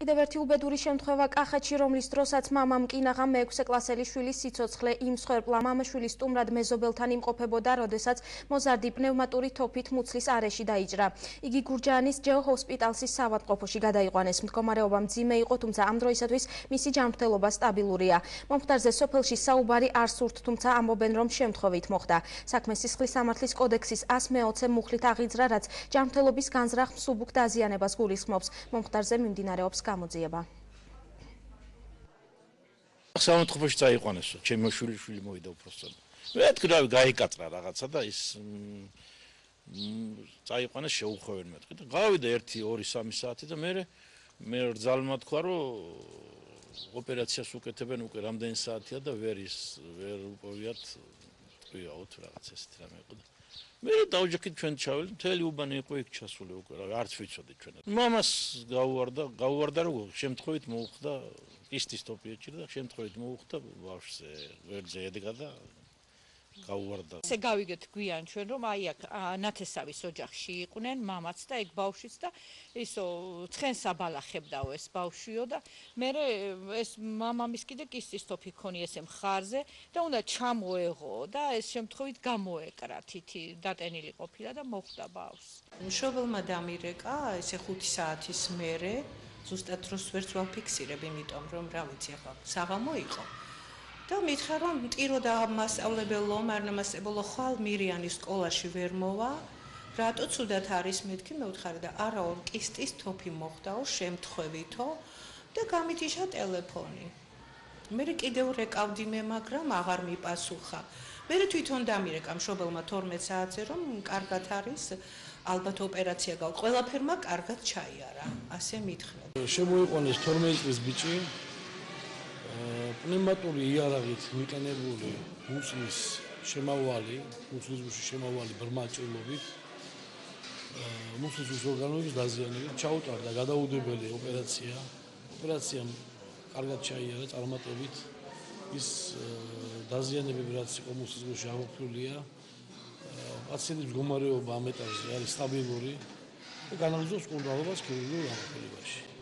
კიდევ ერთი უბედური შემთხვევა კახეთში, რომლის დროსაც მამამ კინაღამ მე-6 კლასელი შვილის სიცოცხლე იმსხვერპლა. მამაშვილი სტუმრად მეზობელთან იმყოფებოდა, როდესაც მოზარდი პნევმატური თოფით მუცლის არეში დაიჭრა. იგი გურჯაანის ჯეო ჰოსპიტალსის საავადმყოფოში გადაიყვანეს. მდგომარეობა მძიმე იყო, თუმცა ამ დროისათვის მისი ჯანმრთელობა სტაბილურია. მომხდარზე სოფელში საუბარი არ სურთ, თუმცა ამბობენ, რომ შემთხვევით მოხდა. საქმე სისხლის სამართლის კოდექსის 120 მუხლით აღიძრა, რაც ჯანმრთელობის განზრახ მსუბუქ დაზიანებას გულისხმობს. მომხდარზე მიმდინარეობს გამოძიება. საავადმყოფოში წაიყვანეს, ჩემი შვილი მოვიდა უბრალოდ. მეთქი გაიკატრა რაღაცა და ის წაიყვანეს შეუხვევენ მეთქი და გავიდა 1-2-3 საათი და მე რძალმა თქვა რომ ოპერაციას უკეთებენ უკვე რამდენი საათია და ვერ უპოვიათ ტყვიაოთ რაღაც ესეთი რამე იყო და მე დავჯექით ჩვენ ჩაველი მთელი უბანი იყო იქ ჩასული უკვე არც ვიცოდი ჩვენ. მამას გაუვარდა რომ შემთხვევით მოუხდა ისტის თოფი ეჭირა და შემთხვევით მოუხდა ბავშვზე ვერძე ედგა და გაუვარდა. ესე გავიგეთ გვიან ჩვენ რომ აი აქ ნათესავის ოჯახში იყვნენ მამაც და ეგ ბავშვიც და ისო ცხენს აბალახებდაო ეს ბავშვიო და მე ეს მამამის კიდე კისტის თოფი ქონია ესე მხარზე და უნდა ჩამოეღო და ეს შემთხვევით გამოეკრა თითი დატენილი ყოფილა და მოხვდა ბავშვს. მშობელმა დამირეკა ესე 5 საათის მერე ზუსტად დროს ვერც ვაფიქსირებ იმიტომ რომ რა ვიცი ახლა საღამო იყო. და მითხრა რომ მტიროდა მასწავლებელო, მარნამასწავლებლო ხვალ მირიანის სკოლაში ვერ მოვა. რატო ცუდად არის მეთქი მეუთხარი და არაო კისტის თოფი მოხდაო შემთხვევითო და გამითიშა ტელეფონი. მე კიდევ რეკავდი მე, მაგრამ აღარ მიპასუხა. მე თვითონ დამირეკა მშობელმა 12 საათზე რომ კარგად არის, ალბათ ოპერაცია გავა. ყველაფერმა კარგად ჩაიარა, ასე მითხრა. შემოიყვანეს 12 წლის ბიჭი პნევმატური იარაღით მიყენებული მუცლის შემავალი, მუცლის გულში შემავალი ბრმა ჭრილობით, მუცლის გულის ორგანოების დაზიანებით ჩაუტარდა გადაუდებელი ოპერაცია. ოპერაციამ კარგად ჩაიარა წარმატებით. ის დაზიანებები რაც იყო მუცლის გულში აღმოფხვრილია, პაციენტის მდგომარეობა ამ ეტაპზე არის სტაბილური და განაგრძობს კურნალობას ქირურგიულ გამოცდილებაში.